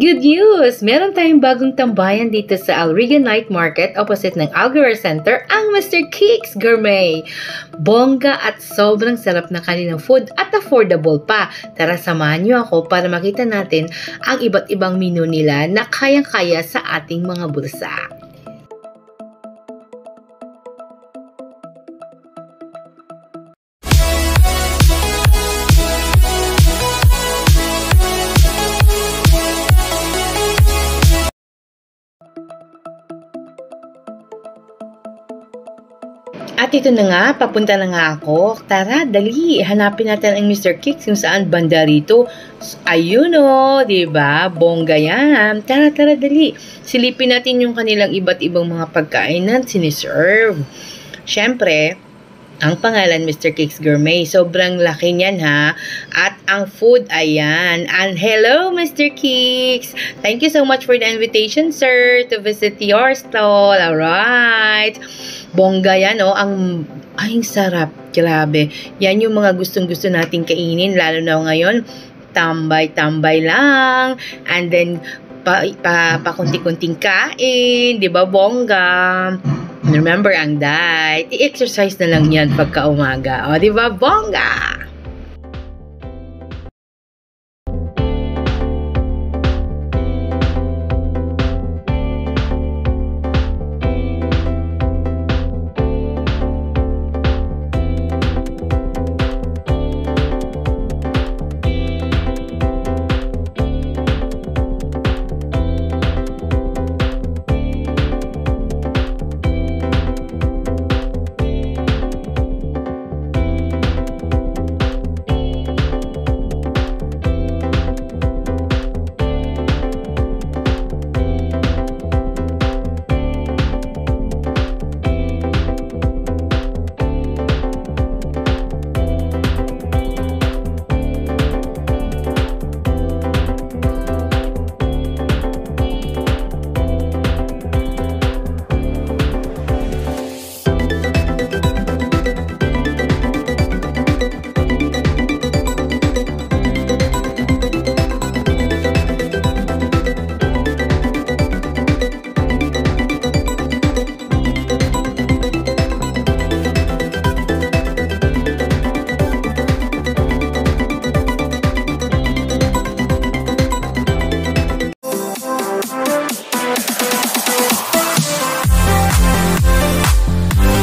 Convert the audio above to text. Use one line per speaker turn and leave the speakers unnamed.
Good news! Meron tayong bagong tambayan dito sa Alriga Night Market opposite ng Algora Center, ang Mr. Kicks Gourmet. Bongga at sobrang sarap na kanilang food at affordable pa. Tara, samahan niyo ako para makita natin ang iba't ibang menu nila na kayang-kaya sa ating mga bulsa. At ito na nga, papunta na nga ako. Tara, dali, hanapin natin ang Mr. Kicks kung saan banda rito. Ayun o, diba? Bongga yan. Tara, dali. Silipin natin yung kanilang iba't ibang mga pagkain na siniserve. Siyempre, ang pangalan Mr. Kicks Gourmet. Sobrang laki niyan ha. At ang food, ayan. And hello Mr. Kicks! Thank you so much for the invitation, sir, to visit your stall. Alright. Bongga yan, oh. Ay, sarap. Grabe. Yan yung mga gustong-gusto nating kainin. Lalo na ngayon, tambay-tambay lang. And then, pakunti-kunting kain. Diba, bongga? Remember ang diet. I-exercise na lang yan pagka umaga. O, diba, bongga?